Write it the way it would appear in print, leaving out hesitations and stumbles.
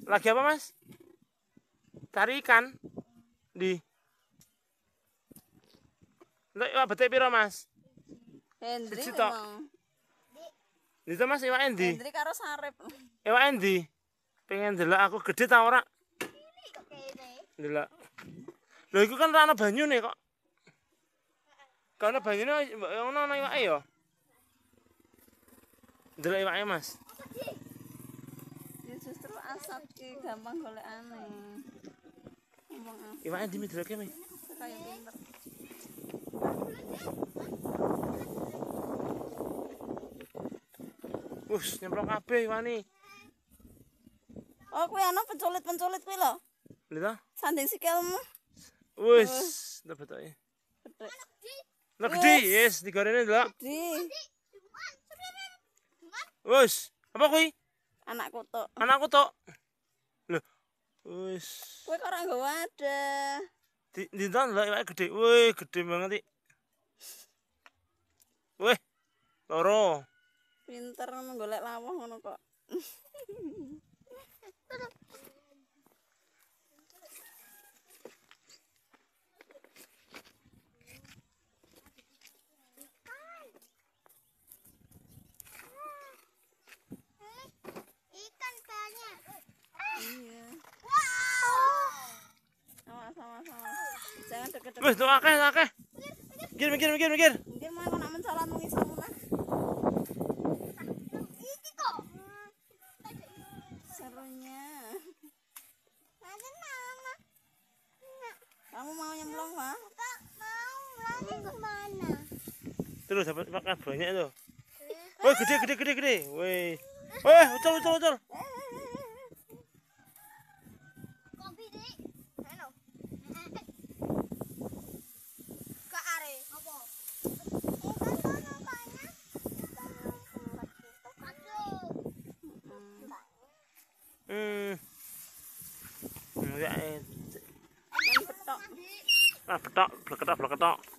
Lagi apa, Mas? Cari ikan. Di. Lek iwak betik piro, Mas? Hendri Siji tok. memang. Itu Mas iwak endi? Hendri karo sarep. Iwak endi? Pengen delok aku gede ta ora? Delok. Lho iku kan ora ana banyune kok. Karena banyune ono iwake ya. Delok iwake, Mas. Ya justru asap ki gampang golekane. Ngomong asap. Iwake endi delok mi? Kayak pinter. Wus, nyemplung kabeh iwane. Oh, kuwi ana penculit-penculit kuwi lho. Lho ta? Sanding sikilmu. Wus, tebetoke. Gede. Lah gede, yes, digorene delok. Gede. Wus, apa kuwi? Anak kutuk. Anakku tok. Lho. Wus. Kowe kok ora nggawa wadah. Dinten delok iwake gede. Wih, gede banget iki. Wih. Loro. Pinter menggolek lawuh ngono kok. Ikan banyak. Iya. Sama-sama. Jangan deket-deket. Wis, tuh akeh. Mikir. Mungkin mau nak mencolot mengisor munah. Iki kok. Serunya. Nanti mama. Kamu mau nyemplung, Ma? Tak mau. Lagi kemana? Terus dapat makan banyak tuh. Wih, gede. Wih. Wih, ucul. Kopi di. Halo. Ke are. Apa? Ikan kono banyak. Ya, Ikan petok. betok, bleketok.